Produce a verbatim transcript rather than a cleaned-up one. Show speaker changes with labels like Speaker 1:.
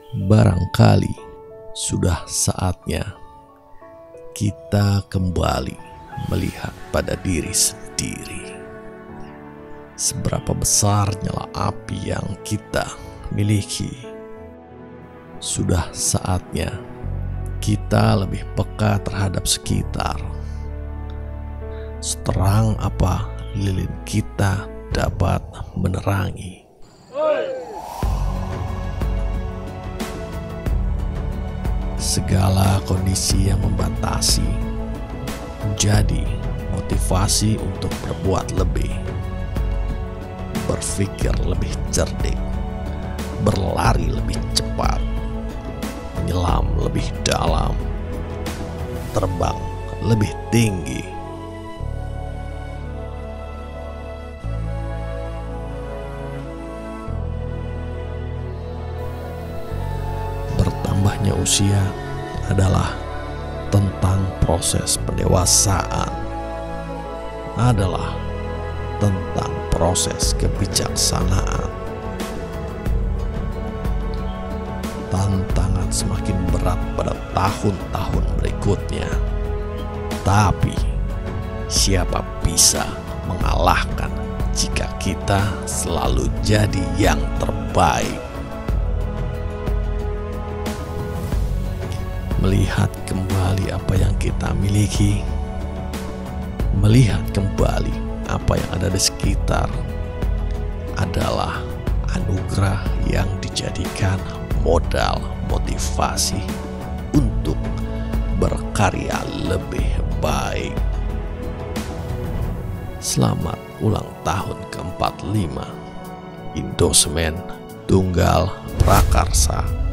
Speaker 1: Barangkali sudah saatnya kita kembali melihat pada diri sendiri. Seberapa besar nyala api yang kita miliki. Sudah saatnya kita lebih peka terhadap sekitar. Seterang apa lilin kita dapat menerangi. Segala kondisi yang membatasi menjadi motivasi untuk berbuat lebih, berpikir lebih cerdik, berlari lebih cepat, menyelam lebih dalam, terbang lebih tinggi. Bertambahnya usia adalah tentang proses pendewasaan, adalah tentang proses kebijaksanaan. Tantangan semakin berat pada tahun-tahun berikutnya, tapi siapa bisa mengalahkan jika kita selalu jadi yang terbaik? Melihat kembali apa yang kita miliki, melihat kembali apa yang ada di sekitar adalah anugerah yang dijadikan modal motivasi untuk berkarya lebih baik. Selamat ulang tahun ke empat puluh lima Indosemen Tunggal Prakarsa.